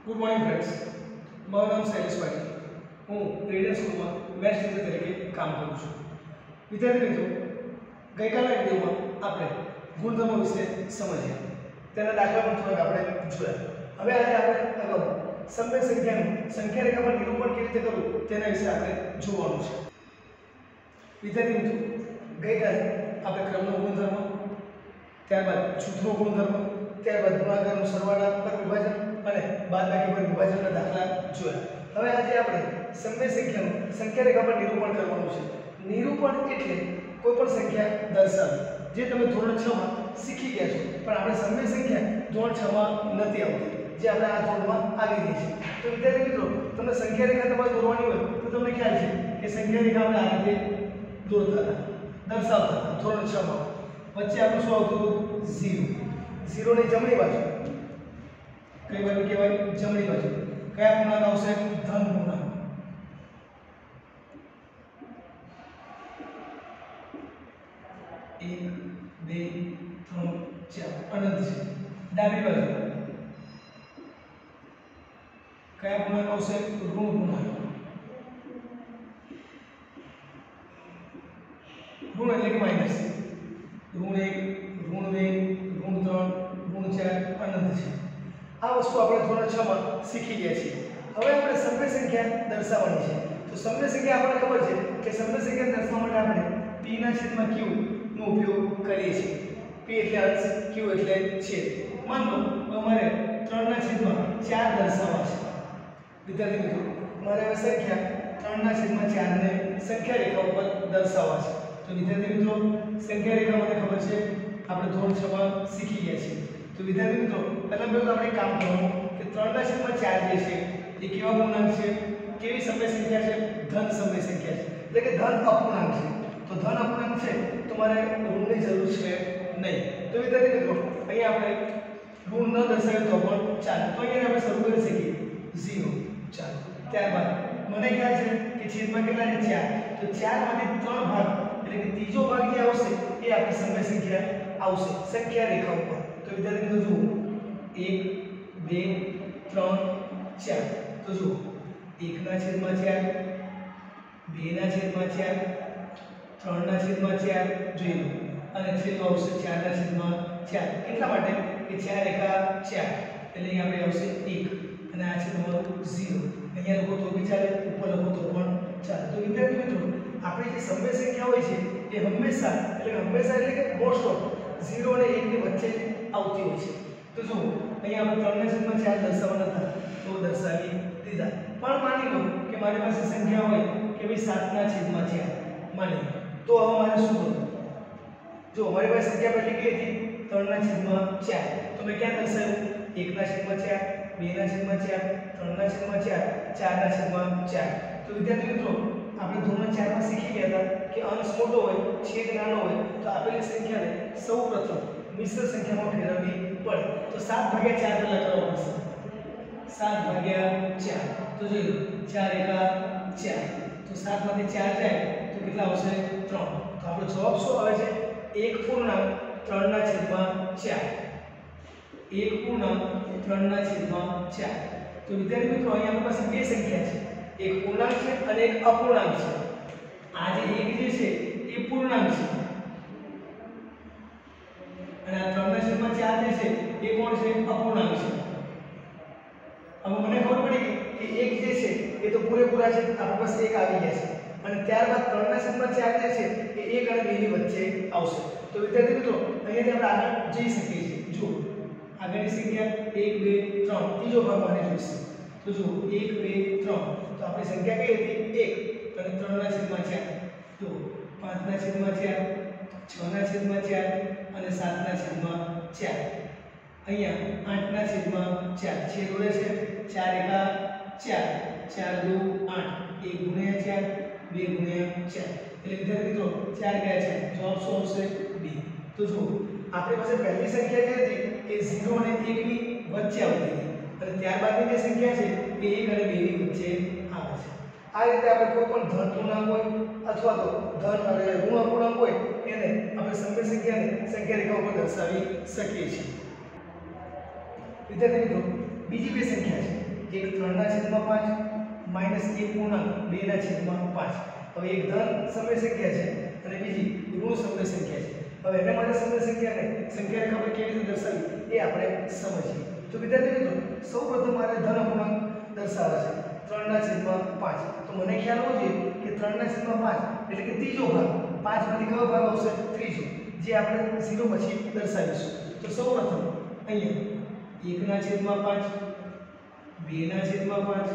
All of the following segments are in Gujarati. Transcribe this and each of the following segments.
ગુડ મોર્નિંગ ફ્રેન્ડ્સ, મારું નામ શૈલેષ પાટીલ. હું રેડિયન સ્કૂલમાં મેથ્સ ટીચર તરીકે કામ કરું છું. વિદ્યાર્થી મિત્રો, ગઈકાલના વિડીયોમાં આપણે ગુણધર્મો વિશે સમજ્યા, તેના દાખલા પણ થોડાક આપણે જોયા. હવે આજે આપણે અગાઉ સમય સંખ્યા રેખા પર નિરૂપણ કેવી રીતે કરવું તેના વિશે આપણે જોવાનું છે. વિદ્યાર્થી મિત્રો, ગઈકાલે આપણે ક્રમનો ગુણધર્મ, ત્યારબાદ જૂથનો ગુણધર્મ, ત્યારબાદ ગુણાકારનું સરવાળા પર વિભાજન અને બાદબાકી પર વિભાજનના દાખલા જોયા. હવે આજે આપણે સમય સંખ્યા રેખા પર નિરૂપણ કરવાનું છે. નિરૂપણ એટલે કોઈ પણ સંખ્યા દર્શાવવી, જે તમે ધોરણ 6 માં શીખી ગયા છો, પણ આપણે સમય સંખ્યા ધોરણ 6 માં નથી આવતી, જે આપણે આ ધોરણમાં આવી રહી છે. તો વિદ્યાર્થી મિત્રો, તમને સંખ્યા રેખા તમારે દોરવાની હોય તો તમને ખ્યાલ છે કે સંખ્યા રેખા આપણે આ રીતે દોરતા હતા, દર્શાવતા હતા ધોરણ 6 માં. વચ્ચે આપણું શું આવતું હતું? 0 ની જમણી બાજુ કઈ બાજુ કહેવાય? જમણી બાજુ. કયા પૂર્ણાંક આવશે? ધન પૂર્ણાંક. એક, બે, ત્રણ, ચાર અનંત છે. ડાબી બાજુ કયા પૂર્ણાંક આવશે? ઋણ પૂર્ણાંક. ઋણ એટલે કે માઈનસ. ઋણ 1, ઋણ 2, ઋણ 3, ઋણ 4 અનંત છે. આ વસ્તુ આપણે ધોરણ 6 માં શીખી ગયા છીએ. હવે આપણે સમય સંખ્યા દર્શાવવાની છે. તો સમય સંખ્યા આપણને ખબર છે કે સમય સંખ્યા દર્શાવવા માટે આપણે p ના છેદમાં q નો ઉપયોગ કરીએ છીએ. p એટલે અંશ, q એટલે છેદ. માન લો અમારે 3 ના છેદમાં 4 દર્શાવવા છે. વિદ્યાર્થી મિત્રો, મારે હવે સંખ્યા 3 ના છેદમાં 4 ને સંખ્યા રેખા ઉપર દર્શાવવા છે. તો વિદ્યાર્થી મિત્રો, સંખ્યા રેખા મને ખબર છે, આપણે ધોરણ 6 માં શીખી ગયા છીએ. તો વિદ્યાર્થી મિત્રો, પહેલા આપણે કામ કરવાનું કે 3 ના છેદમાં 4 જે છે એ કેવા પૂર્ણાંક છે? કેવી સમય સંખ્યા છે? ધન સમય સંખ્યા છે, એટલે કે ધન અપૂર્ણાંક છે. તો ધન અપૂર્ણાંક છે તો મારે ઋણની જરૂર છે નહીં. તો વિદ્યાર્થી મિત્રો, અહીંયા આપણે ઋણ ન દર્શાવે તો પણ ચાલે. તો અહીંયા આપણે શરૂ કરી શકીએ 0. ચાલો, ત્યારબાદ મને ખ્યાલ છે કે છેદમાં કેટલા છે? 4. તો 4 માંથી 3 ભાગ એટલે કે ત્રીજો ભાગ જે આવશે એ આપણી સમય સંખ્યા આવશે સંખ્યા રેખા ઉપર. તો વિદ્યાર્થી મિત્રો જુઓ, 1, 2, 3, 4. તો જુઓ, 1 ના છેદમાં 4, 2 ના છેદમાં 4, 3 ના છેદમાં 4 જોઈ લો, અને છેલ્લો આવશે 4 ના છેદમાં 4. એટલા માટે કે 4 એકા 4 એટલે અહીં આપણે આવશે 1, અને આ છે તમારું 0. અહીંયા લખો તો બી ચાલે, ઉપર લખો તો પણ ચાલે. તો વિદ્યાર્થી મિત્રો, આપણી જે સમય સંખ્યા હોય છે એ હંમેશા એટલે કે મોસ્ટ ઓફ 0 અને 1 ની વચ્ચે આવતી હોય છે. તો જુઓ, અહીંયા આપણે 3 ના છેદમાં 4 દર્શાવવાના હતા તો દર્શાવી દીધા. પણ માની લો કે મારી પાસે સંખ્યા હોય કે ભાઈ 7 ના છેદમાં 4 માની લો, તો હવે મારે શું કરવું? જો મારી પાસે સંખ્યા પહેલી કઈ હતી? 3 ના છેદમાં 4. તો મેં ક્યાં દર્શાવ્યું? 1 ના છેદમાં 4, 2 ના છેદમાં 4, 3 ના છેદમાં 4, 4 ના છેદમાં 4. તો વિદ્યાર્થી મિત્રો, આપણે ધોરણ 4 માં શીખી ગયા હતા કે અંશ મોટો હોય, છેદ નાનો હોય, તો આપેલી સંખ્યાને સૌપ્રથમ મિશ્ર સંખ્યામાં ફેરવવી પડે. તો 7/4 પહેલા કરવો પડશે. 7/4. તો જોઈ લો, 4 એકા 4. તો 7 માંથી 4 જાય તો કેટલા આવશે? 3. તો આપણો જવાબ શું આવે છે? 1 પૂર્ણાંક 3 ના છેદમાં 4. 1 પૂર્ણાંક 3 ના છેદમાં 4. તો વિદ્યાર્થી મિત્રો, અહીંયા આપણી પાસે બે સંખ્યા છે, એક પૂર્ણાંક છે અને એક અપૂર્ણાંક છે. આ જે 1 જે છે એ પૂર્ણાંક છે, અને આ 3 ના છેદમાં 4 જે છે એ કોણ છે? અપૂર્ણાંક છે. હવે મને ખબર પડી કે 1 જે છે એ તો પૂરેપૂરા છે, આપણી પાસે 1 આવી ગયા છે, અને ત્યારબાદ 3 ના છેદમાં 4 જે છે એ 1 અને 2 ની વચ્ચે આવશે. તો વિદ્યાર્થી મિત્રો, અહીંયાથી આપણે આગળ જઈ શકીએ છીએ. જુઓ, આગળની સંખ્યા 1, 2, 3, ત્રીજો ભાગ મારે જોઈશે. તો જુઓ, 1, 2, 3. તો આપણી સંખ્યા કઈ હતી? 1, અને 3 ના છેદમાં 4. તો 5 ના છેદમાં 4, 6 ના છેદમાં 4 અને 7 ના છેદમાં 4. અહીંયા 8 ના છેદમાં 4 છેદ ઉડે છે. 4 એકા 4, 4 2 8, 1 ગુણ્યા 4, 2 ગુણ્યા 4. એટલે વિદ્યાર્થી મિત્રો, 4 ગયા છે, જવાબ શું આવશે? 2. તો જુઓ, આપણી પાસે પહેલી સંખ્યા જે હતી એ 0 અને 1 ની વચ્ચે આવતી હતી, અને ત્યારબાદની જે સંખ્યા છે એ 1 અને 2 ની વચ્ચે આવે છે. આ રીતે આપણે કોઈ પણ ધન પૂર્ણાંક હોય અથવા તો ધન અને ઋણ અપૂર્ણાંક હોય એને આપણે સમય સંખ્યાને સંખ્યા રેખા ઉપર દર્શાવી શકીએ છીએ. વિદ્યાર્થી મિત્રો, બીજી બે સંખ્યા છે એક 3/5 માઈનસ 1 પૂર્ણાંક 2/5. હવે એક ધન સમય સંખ્યા છે અને બીજી ઋણ સમય સંખ્યા છે. હવે એના માટે સમય સંખ્યાને આપણે કેવી રીતે દર્શાવી એ આપણે સમજીએ. તો વિદ્યાર્થી મિત્રો સૌપ્રથમ મારે ધન અપૂર્ણાંક દર્શાવવા છે 3/5. તો મને ખ્યાલ હોવો જોઈએ કે 3/5 એટલે કે ત્રીજો ભાગ. 5 માંથી કયો ભાગ આવશે? ત્રીજો, જે આપણે 0 પછી દર્શાવીશું. તો સૌપ્રથમ અહીંયા 1/5, 2/5,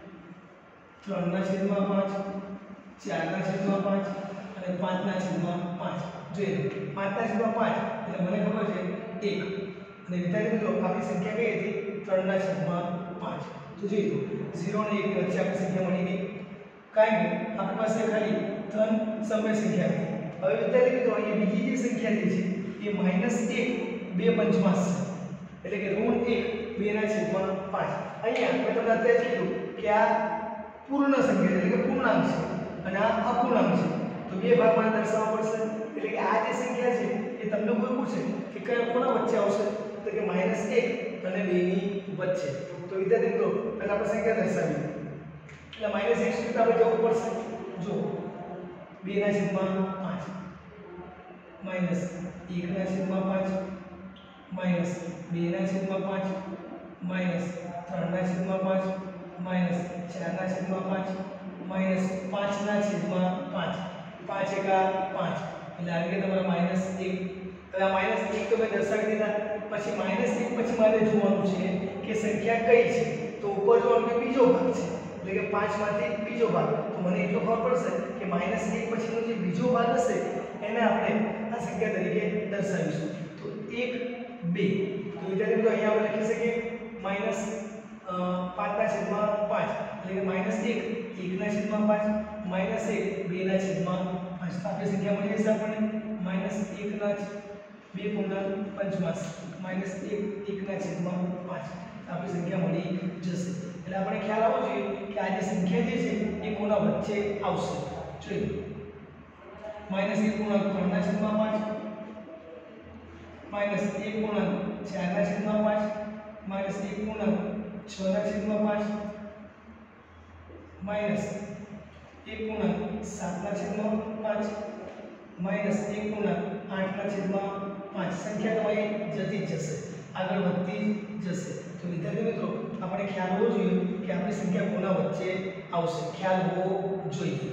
3/5, 4/5 અને 5/5. જોઈએ 5/5 એટલે મને ખબર છે 1. અને વિદ્યાર્થી મિત્રો આપણી સંખ્યા કઈ હતી? 3/5. તો જોઈએ 0 અને 1 ની વચ્ચે આપણી સંખ્યા મળી ગઈ. કારણ કે આપણી પાસે ખાલી ધન સમય સંખ્યા હતી. હવે વિદ્યાર્થી મિત્રો અહીંયા બીજી જે સંખ્યા જે છે એ -1 2/5 છે. એટલે કે ઋણ 1 2/5. અહીંયા મેં તમને અત્યારે કીધું કે આ પૂર્ણ સંખ્યા એટલે કે પૂર્ણાંક છે અને આ અપૂર્ણાંક છે. તો બે ભાગમાં દર્શાવવા પડશે. એટલે કે આ જે સંખ્યા છે એ તમને કોઈ પૂછે કે કયા કોના વચ્ચે આવશે, તો કે -1 અને 2 ની વચ્ચે. તો વિદ્યાર્થી મિત્રો પહેલા આપણે સંખ્યા દર્શાવીએ. એટલે -1 સુધી આપણે જવું પડશે. જો 2/5 -1/5 -2/5 -3/5 -4/5 -5/5 5 એકા 5 એટલે આવી ગયા તમારા -1. હવે આ -1 તો મેં દર્શાવી દીધા. પછી -1 પછી મારે જોવાનું છે કે સંખ્યા કઈ છે. તો ઉપર જોવાનું કે બીજો ભાગ છે એટલે કે 5 માંથી બીજો ભાગ. તો મને એટલું ખબર પડશે કે -1 પછીનો જે બીજો ભાગ હશે એને આપણે આ સંખ્યા તરીકે દર્શાવીશું. તો 1 2. તો વિદ્યાર્થી મિત્રો અહીંયા આપણે લખી શકીએ -5/5 એટલે કે -1 1/5 -1 2/5. આપણી સંખ્યા મળી જશે આપણને -1/2.5 -1/5 આપણી સંખ્યા મળી જશે. એટલે આપણે ખ્યાલ આવવો જોઈએ કે આ જે સંખ્યા જે છે એ કોના વચ્ચે આવશે. જોઈએ -1/3/5 -1/4/5 -1/6/5 -1/7/5 સંખ્યા તમારી જતી જ જશે, આગળ વધતી જશે. તો વિદ્યાર્થી મિત્રો આપણે ખ્યાલ હોવો જોઈએ કે આપણી સંખ્યા કોના વચ્ચે આવશે. ખ્યાલ હોવો જોઈએ.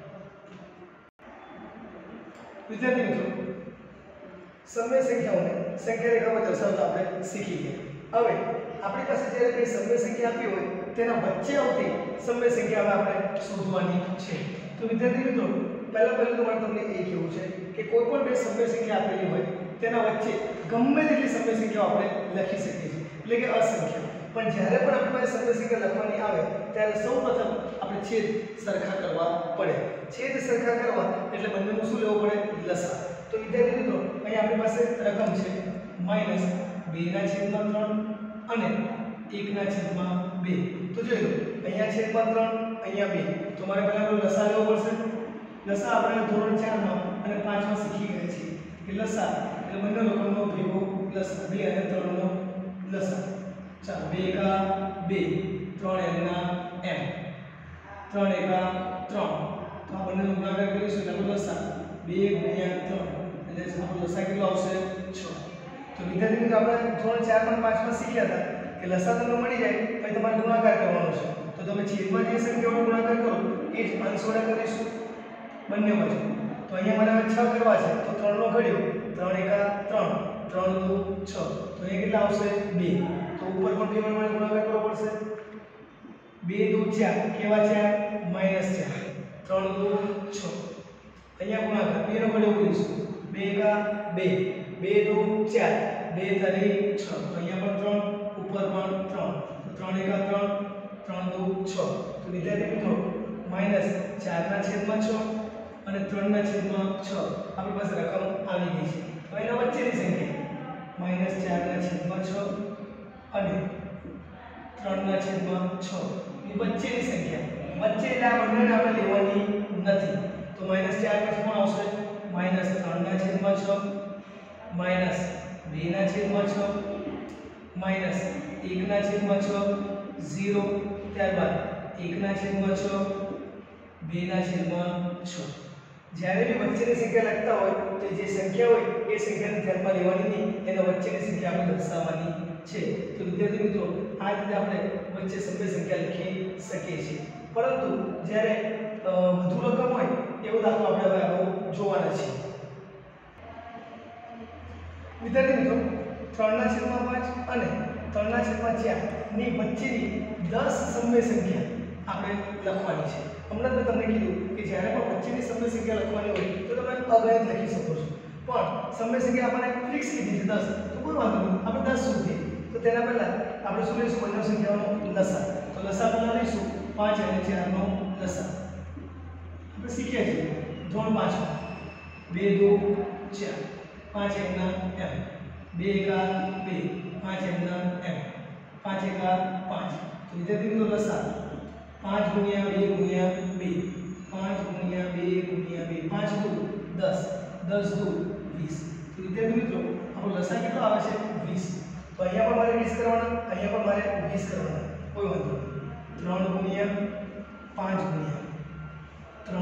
વિદ્યાર્થી મિત્રો સમય સંખ્યાઓને સંખ્યા રેખામાં દર્શાવતા આપણે શીખી ગયા. હવે આપણી પાસે જ્યારે કોઈ સમય સંખ્યા આપી હોય તેના વચ્ચે આવતી સમય સંખ્યા આપણે શોધવાની છે. તો વિદ્યાર્થી મિત્રો પહેલું તમારે તમને એ કહેવું છે કે કોઈ પણ બે સમય સંખ્યા આપેલી હોય તેના વચ્ચે ગમે તેટલી સમય સંખ્યાઓ આપણે લખી શકીએ છીએ, એટલે કે અસંખ્ય. પણ જ્યારે પણ આપણી પાસે સમય સંખ્યા લખવાની આવે ત્યારે સૌપ્રથમ આપણે છેદ સરખા કરવા પડે. છેદ સરખા કરવા એટલે બંનેનું શું લેવું પડે? લસા. તો વિદ્યાર્થી મિત્રો અહીં આપણી પાસે રકમ છે -2/3 અને 1/2. તો જોઈ લો અહીંયા છેદમાં 3 અહીંયા 2. તો મારે પહેલા લસા લેવો પડશે. લસા આપણે ધોરણ 4 માં અને 5 માં શીખી ગયા છીએ કે લસા એટલે બંને રકમનો ભેગો લસા. 2 અને 3 નો લસા. ચાલો 2 એકા 2 3 એમના એમ 3 એકા 3. તો આ બંનેનો ગુણાકાર કરીશું એટલે લસા 2 × 3 એટલે આપણો લસા કેટલો આવશે? 6. તો વિદ્યાર્થી મિત્રો આપણે ધોરણ 4 માં 5 માં શીખ્યા હતા કે લસા તમને મળી જાય પછી તમારે ગુણાકાર કરવાનો છે. તો તમે છેદમાં જે સંખ્યાઓનો ગુણાકાર કરો એ જ અંશ વડે કરીશું બંને બાજુ. તો અહીંયા મારે 6 કરવા છે તો 3 નો ઘડ્યો 3 એકા 3 3 દુ 6. તો અહીંયા કેટલા આવશે? 2. તો ઉપર પણ બે વડે ગુણાકાર કરવો પડશે. 2 દુ 4 કેવા છે? -4. 3 દુ 6. અહીંયા ગુણાકાર 2 નો ઘડ્યો કરીશું 2 એકા 2 2 દુ 4 2 તરી 6. તો અહીંયા પણ 3 ઉપર પણ 3. તો 3 એકા 3 3 દુ 6. તો વિદ્યાર્થી મિત્રો -4/6 અને 3/6 આપણી પાસે રકમ આવી ગઈ છે. હવે એના વચ્ચેની સંખ્યા -4/6 અને 3/6 ની વચ્ચેની સંખ્યા. વચ્ચે એટલે આ બંનેને આપણે લેવાની નથી. તો -4 પછી કોણ આવશે? -3/6 -2/6 -1/6 0 ત્યારબાદ 1/6 2/6 જ્યારે બી વચ્ચેની સંખ્યા લખતા હોય તો જે સંખ્યા હોય એ સંખ્યાને ધ્યાનમાં લેવાની નહીં, એના વચ્ચેની સંખ્યા આપણે દર્શાવવાની છે. તો વિદ્યાર્થી મિત્રો આ રીતે આપણે વચ્ચે સભ્ય સંખ્યા લખી શકીએ છીએ. પરંતુ જ્યારે વધુ રકમ હોય એવો દાખલો આપણે હવે આગળ જોવાના છે. વિદ્યાર્થી મિત્રો 3/5 અને 3/4 ની વચ્ચેની 10 સમ્ય સંખ્યા આપણે લખવાની છે. હમણાં મેં તમને કીધું કે જ્યારે પણ વચ્ચેની સમ્ય સંખ્યા લખવાની હોય તો તમે અગણિત લખી શકો છો, પણ સમ્ય સંખ્યા આપણે ફિક્સ કીધી છે 10, તો કોઈ વાંધો નહીં, આપણે 10 સુધી. તો તેના પહેલા આપણે શું લઈશું? બંને સંખ્યાઓનો લસા. તો લસા પહેલા લઈશું 5 અને 4 નો લસા. આપણે શીખ્યા છીએ ધોરણ 5 2 2 4 5 એમના એમ 2 એકા 2 5 એમના એમ 5 એકા 5. તો વિદ્યાર્થી મિત્રો લસા 5 × 2 × 2 5 × 2 × 2 5 દુ 10 10 દુ 20. તો વિદ્યાર્થી મિત્રો આપણો લસા કેટલો આવે છે? 20. તો અહીંયા પણ મારે 20 કરવાના, અહીંયા પણ મારે 20 કરવાના, કોઈ વાંધો નહીં. 3 × 5 × 3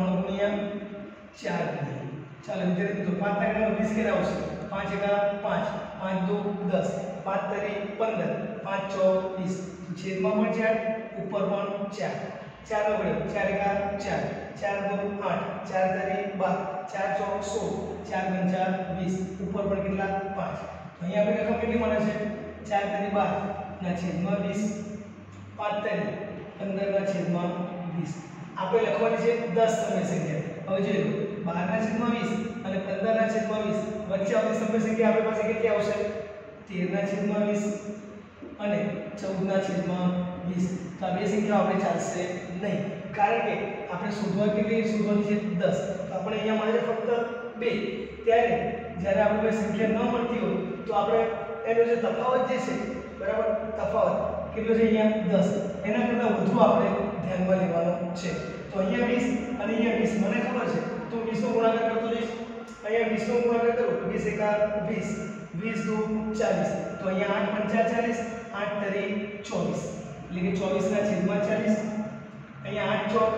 × 4 ચાલો વિદ્યાર્થી મિત્રો 5 ના ઘરમાં 20 કેટલા આવશે? 5 એકા 5 5 દુ 10 5 તરી 15 5 ચોક 20. છેદમાં પણ 4 ઉપર પણ 4 4 નો ઘડિયો 4 એકા 4 4 દુ 8 4 તરી 12 4 ચોક 16 4 પંચા 20 ઉપર પણ કેટલા? 5. અહીંયા આપણે રકમ કેટલી મળે છે? 4 તરી 12 ના છેદમાં 20 5 તરી 15 ના છેદમાં 20. આપણે લખવાની છે 10 સમ્ય સંખ્યા. હવે જોઈ લો 12 ના છેદમાં 20 અને 15 ના છેદમાં 20 વચ્ચે આવતી સમ્ય સંખ્યા આપણી પાસે કેટલી આવશે? 13 ના છેદમાં 20 અને 14 ના છેદમાં 20. તો આ બે સંખ્યાઓ આપણે ચાલશે નહીં, કારણ કે આપણે શોધવાની છે 10. તો આપણે અહીંયા મળે છે ફક્ત 2. ત્યારે જ્યારે આપણે કોઈ સંખ્યા ન મળતી હોય તો આપણે એનો જે તફાવત જે છે, બરાબર, તફાવત કેટલો છે? અહીંયા 10. એના કરતાં વધુ આપણે ધ્યાનમાં લેવાનો છે. તો અહીંયા 20 અને અહીંયા 20 મને ખબર છે, તો 20 નો ગુણાકાર કરતો જઈશ. અહીંયા 20 નો ગુણાકાર કરું 20 એકા 20 20 દુ 40. તો અહીંયા 8 પંચા 40 8 તરી 24 એટલે કે 24 ના છેદમાં 40. અહીંયા 8 ચોક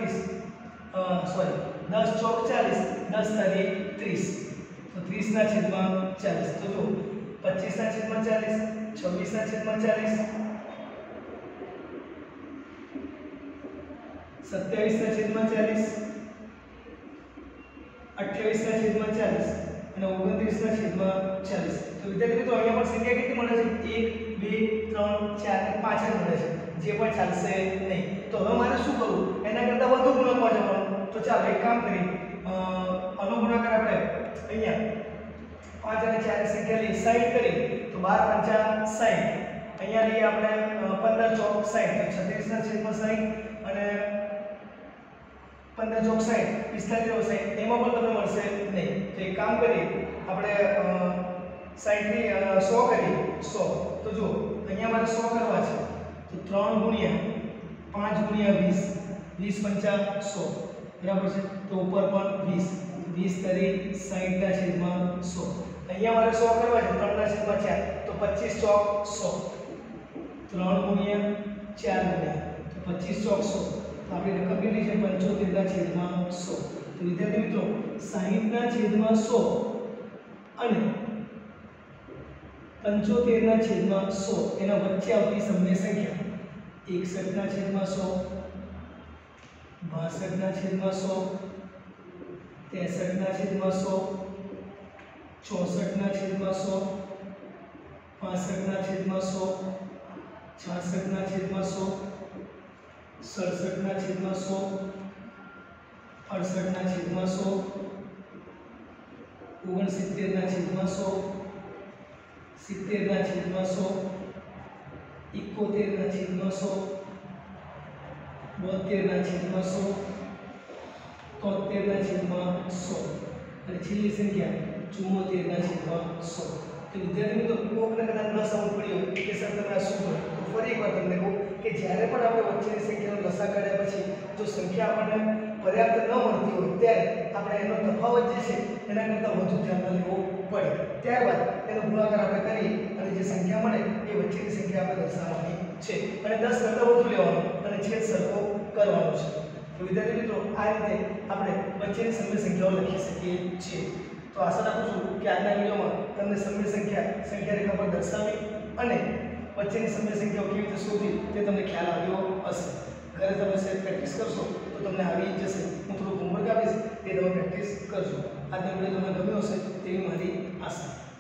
32 સોરી 10 ચોક 40 10 તરી 30. તો 30 ના છેદમાં 40. તો જો 25 ના છેદમાં 40 26 ના છેદમાં 40 27 ના છેદમાં 40 28 ના છેદમાં 40 અને 29 ના છેદમાં 40. તો વિદ્યાર્થી મિત્રો અહીંયા પણ સંખ્યા કેટલી મળે છે? 1 2 3 4 અને 5 મળે છે, જે પણ ચાલશે નહીં. તો હવે મારે શું કરવું? એના કરતાં વધુ ગુણકમાં જવાનું. તો ચાલો એક કામ કરીએ, આનો ગુણાકાર આપણે અહીંયા 5 અને 4 ની સંખ્યા લઈ 60 કરી તો 12 પંચા 60. અહીંયા લઈએ આપણે 15 ચોક 60 તો 36 ના છેદમાં 60 અને 15 ચોક 60 45 60. એમાં પણ તમને મળશે નહીં. તો એક કામ કરીએ, આપણે 60 ની 100 કરીએ 100. તો જો અહીંયા મારે 100 કરવા છે, તો 3 ગુણ્યા 5 ગુણ્યા 20 20 પંચા 100, બરાબર છે. તો ઉપર પણ 20 20 તરી 60 ના છેદમાં 100. અહીંયા મારે 100 કરવા છે 3 ના છેદમાં 4 તો 25 ચોક 100. 3 ગુણ્યા 4 ગુણ્યા તો 25 ચોક 100. તો આપણી રકમ કેટલી છે? 75 ના છેદમાં 100. તો વિદ્યાર્થી મિત્રો 60 ના છેદમાં 100 અને 75 ના છેદમાં 100 એના વચ્ચે આવતી સમ્ય સંખ્યા 61 ના છેદમાં 100 62 ના છેદમાં 100 63 ના છેદમાં 100 64 ના છેદમાં 100 65 ના છેદમાં 100 66 ના છેદમાં 100 67 ના છેદમાં 100 68 ના છેદમાં 100 69 ના છેદમાં 100 70 ના છેદમાં 100 71 ના છેદમાં 100 72 ના છેદમાં 100 73 ના છેદમાં 100 અને છેલ્લી સંખ્યા 74 ના છેદમાં 100. તો વિદ્યાર્થી મિત્રો કોકને કદાચ ન સમજ પડી હોય કે સર તમે આ શું કરો, તો ફરી એકવાર તમને કહું કે જ્યારે પણ આપણે વચ્ચેની સંખ્યાનો લસા કાઢ્યા પછી જો સંખ્યા આપણને પર્યાપ્ત ન મળતી હોય ત્યારે આપણે એનો તફાવત જે છે એના કરતાં વધુ ધ્યાનમાં લેવો પડે. ત્યારબાદ એનો ગુણાકાર આપણે કરી અને જે સંખ્યા મળે એ વચ્ચેની સંખ્યા આપણે દર્શાવવાની છે અને 10 કરતાં વધુ લેવાનો અને છેદ સરખો કરવાનો છે. તો વિદ્યાર્થી મિત્રો આ રીતે આપણે વચ્ચેની સમય સંખ્યાઓ લખી શકીએ છીએ. તો આશા રાખું છું કે આજના વિડીયોમાં તમને સમય સંખ્યા રેખા પર દર્શાવી અને વચ્ચેની સમય સંખ્યાઓ કેવી રીતે શોધવી તે તમને ખ્યાલ આવ્યો હશે. ઘરે તમે સેટ પ્રેક્ટિસ કરશો તો તમને આવી જશે. હું થોડું હોમવર્ક આપીશ તે તમે પ્રેક્ટિસ કરજો. આજનો વિડીયો તમને ગમ્યો હશે તેવી મારી આશા.